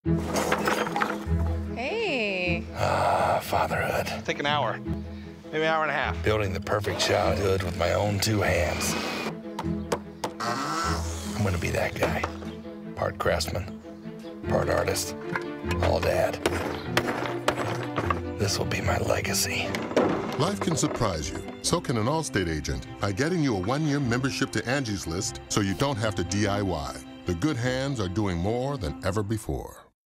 Hey. Fatherhood. Take an hour, maybe an hour and a half. Building the perfect childhood with my own 2 hands. I'm gonna be that guy. Part craftsman, part artist, all dad. This will be my legacy. Life can surprise you. So can an Allstate agent by getting you a 1-year membership to Angie's List so you don't have to DIY. The good hands are doing more than ever before.